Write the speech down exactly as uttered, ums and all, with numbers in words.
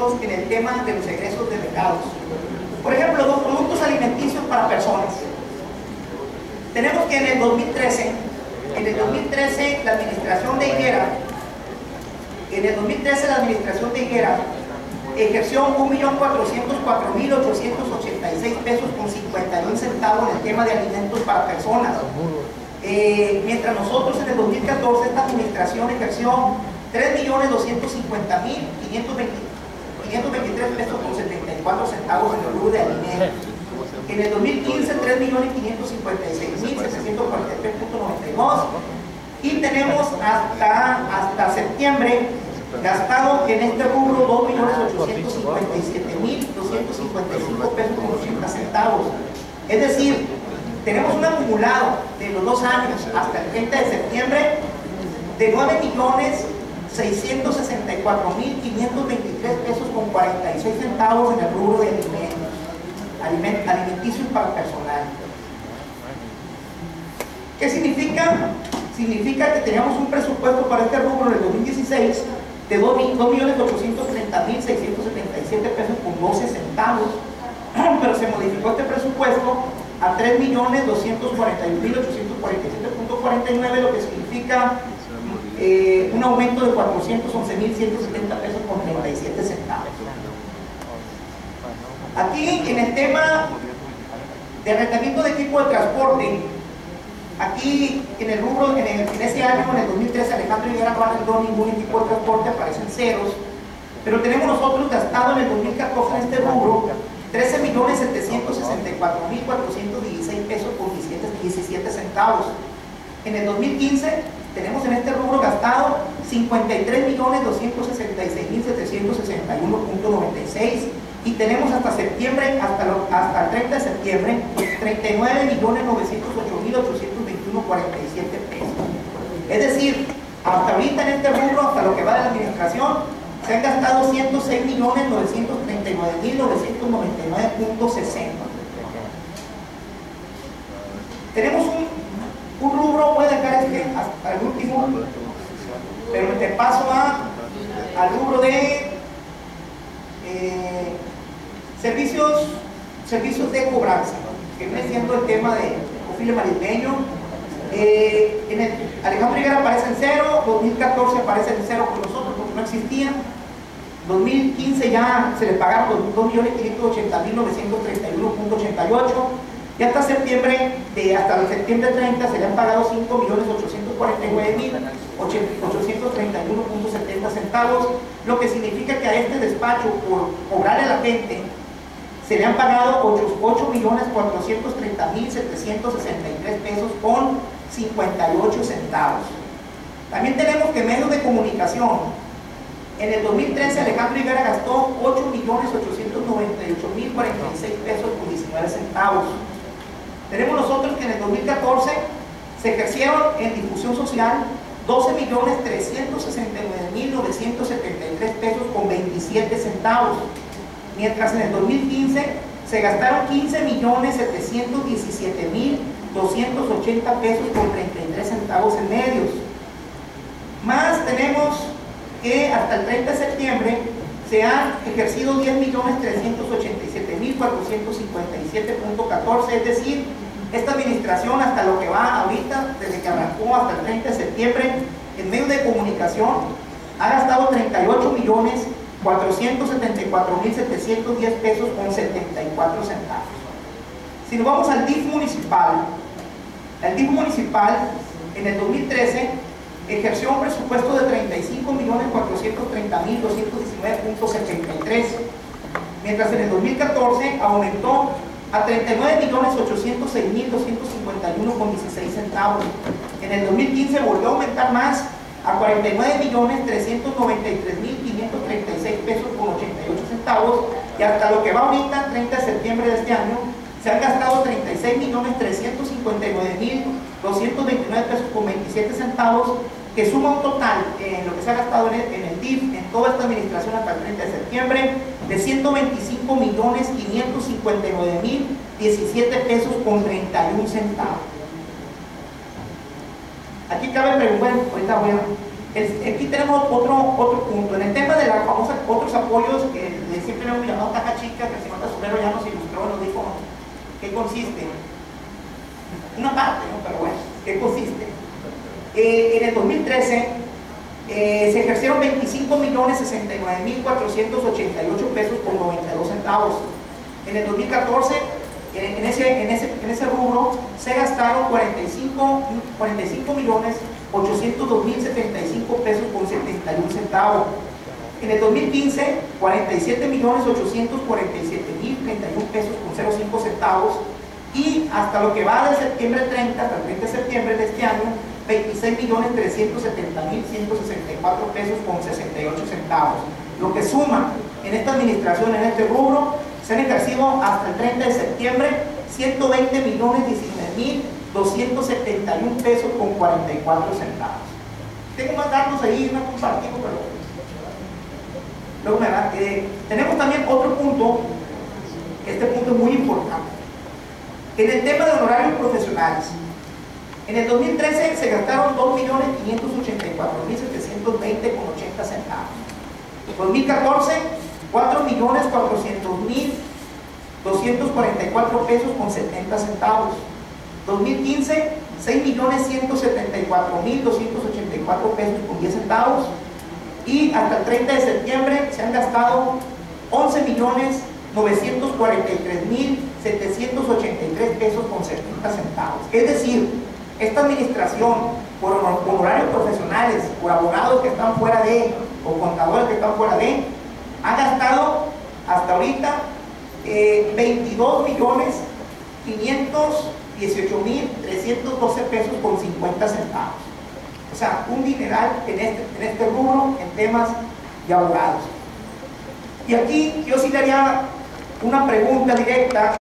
nosotros en el tema de los egresos de regalos. Por ejemplo, los productos alimenticios para personas. Tenemos que en el dos mil trece, en el dos mil trece la administración de Higuera, en el dos mil trece la administración de Higuera ejerció un millón cuatrocientos cuatro mil ochocientos ochenta y seis pesos con cincuenta y un centavos en el tema de alimentos para personas. Eh, mientras nosotros en el dos mil catorce esta administración ejerció tres millones doscientos cincuenta mil quinientos veintitrés pesos con setenta y cuatro centavos en el rubro de alimentos. En el dos mil quince tres millones quinientos cincuenta y seis mil setecientos cuarenta y tres punto noventa y dos y tenemos hasta, hasta septiembre gastado en este rubro dos millones ochocientos cincuenta y siete mil doscientos cincuenta y cinco pesos con ochenta centavos. Es decir, tenemos un acumulado de los dos años hasta el treinta de septiembre de nueve millones seiscientos sesenta y cuatro mil quinientos veintitrés pesos con cuarenta y seis centavos en el rubro de alimentos, aliment, alimenticios para personal. ¿Qué significa? Significa que teníamos un presupuesto para este rubro en el dos mil dieciséis de dos millones ochocientos treinta mil seiscientos setenta y siete pesos con doce centavos, pero se modificó este presupuesto a tres millones doscientos cuarenta y un mil ochocientos cuarenta y siete punto cuarenta y nueve, lo que significa eh, un aumento de cuatrocientos once mil ciento setenta pesos con treinta y siete centavos. Aquí en el tema de arrendamiento de equipo de transporte, aquí en el rubro, en, el, en ese año, en el dos mil trece, Alejandro Higuera no arrendó ningún equipo de transporte, aparecen ceros, pero tenemos nosotros gastado en el dos mil catorce en este rubro trece millones setecientos sesenta y cuatro mil cuatrocientos dieciséis pesos con diecisiete centavos. En el dos mil quince tenemos en este rubro gastado cincuenta y tres millones doscientos sesenta y seis mil setecientos sesenta y uno punto noventa y seis y tenemos hasta septiembre, hasta, lo, hasta el treinta de septiembre, treinta y nueve millones novecientos ocho mil ochocientos veintiuno punto cuarenta y siete pesos. Es decir, hasta ahorita en este rubro, hasta lo que va de la administración, se han gastado ciento seis millones novecientos treinta y nueve mil novecientos noventa y nueve punto sesenta. Tenemos un, un rubro, voy a dejar este hasta el último, pero te paso a, al rubro de eh, servicios, servicios de cobranza, que viene siendo el tema de Cofile Marismeño. Eh, en el, Alejandro Higuera aparece en cero, dos mil catorce aparece en cero con nosotros porque no existía. dos mil quince ya se le pagaron dos millones quinientos ochenta mil novecientos treinta y uno punto ochenta y ocho y hasta septiembre, de, hasta el septiembre treinta se le han pagado cinco millones ochocientos cuarenta y nueve mil ochocientos treinta y uno punto setenta centavos, lo que significa que a este despacho, por cobrarle a la gente, se le han pagado ocho millones cuatrocientos treinta mil setecientos sesenta y tres pesos con cincuenta y ocho centavos. También tenemos que medios de comunicación. En el dos mil trece Alejandro Higuera gastó ocho millones ochocientos noventa y ocho mil cuarenta y seis pesos con diecinueve centavos. Tenemos nosotros que en el dos mil catorce se ejercieron en difusión social doce millones trescientos sesenta y nueve mil novecientos setenta y tres pesos con veintisiete centavos. Mientras en el dos mil quince se gastaron quince millones setecientos diecisiete mil doscientos ochenta pesos con treinta y tres centavos en medios. Más tenemos que hasta el treinta de septiembre se han ejercido diez millones trescientos ochenta y siete mil cuatrocientos cincuenta y siete punto catorce, es decir, esta administración hasta lo que va ahorita, desde que arrancó hasta el treinta de septiembre, en medios de comunicación, ha gastado treinta y ocho millones cuatrocientos setenta y cuatro mil setecientos diez pesos con setenta y cuatro centavos. Si nos vamos al D I F municipal, el D I F municipal en el dos mil trece ejerció un presupuesto de treinta y cinco millones cuatrocientos treinta mil doscientos diecinueve punto setenta y tres, mientras en el dos mil catorce aumentó a treinta y nueve millones ochocientos seis mil doscientos cincuenta y uno punto dieciséis centavos. En el dos mil quince volvió a aumentar más a cuarenta y nueve millones trescientos noventa y tres mil quinientos treinta y seis pesos con ochenta y ocho centavos, y hasta lo que va ahorita, treinta de septiembre de este año, se han gastado treinta y seis millones trescientos cincuenta y nueve mil doscientos veintinueve pesos con veintisiete centavos, que suma un total en lo que se ha gastado en el, en el D I F en toda esta administración hasta el treinta de septiembre de ciento veinticinco millones quinientos cincuenta y nueve mil diecisiete pesos con treinta y un centavos. Aquí cabe preguntar, ahorita voy a, el, aquí tenemos tenemos otro, otro punto. En el tema de la famosa, otros apoyos que siempre hemos llamado caja chica, que el señor Tasulero ya nos ilustró, nos dijo qué consiste. Una parte, ¿no? Pero bueno, ¿qué consiste? Eh, en el dos mil trece eh, se ejercieron veinticinco millones sesenta y nueve mil cuatrocientos ochenta y ocho pesos con noventa y dos centavos. En el dos mil catorce, en, en, ese, en, ese, en ese rubro, se gastaron cuarenta y cinco millones ochocientos dos mil setenta y cinco pesos con setenta y un centavos. En el dos mil quince, cuarenta y siete millones ochocientos cuarenta y siete mil treinta y un pesos con cero cinco centavos. Y hasta lo que va de septiembre treinta hasta el treinta de septiembre de este año, veintiséis millones trescientos setenta mil ciento sesenta y cuatro pesos con sesenta y ocho centavos. Lo que suma en esta administración, en este rubro, se han ejercido hasta el treinta de septiembre ciento veinte millones diecinueve mil doscientos setenta y un pesos con cuarenta y cuatro centavos. Tengo más datos ahí, no compartido, pero luego me va. Eh, tenemos también otro punto, este punto es muy importante. En el tema de honorarios profesionales, en el dos mil trece se gastaron dos millones quinientos ochenta y cuatro mil setecientos veinte con ochenta centavos. En dos mil catorce, cuatro millones cuatrocientos mil doscientos cuarenta y cuatro pesos con setenta centavos. dos mil quince, seis millones ciento setenta y cuatro mil doscientos ochenta y cuatro pesos con diez centavos. Y hasta el treinta de septiembre se han gastado once millones novecientos cuarenta y tres mil setecientos ochenta y tres pesos con setenta centavos. Es decir, esta administración, por honorarios profesionales, por abogados que están fuera de, o contadores que están fuera de, ha gastado hasta ahorita eh, veintidós millones quinientos dieciocho mil trescientos doce pesos con cincuenta centavos. O sea, un dineral en este, en este rubro en temas de abogados. Y aquí yo sí le haría una pregunta directa.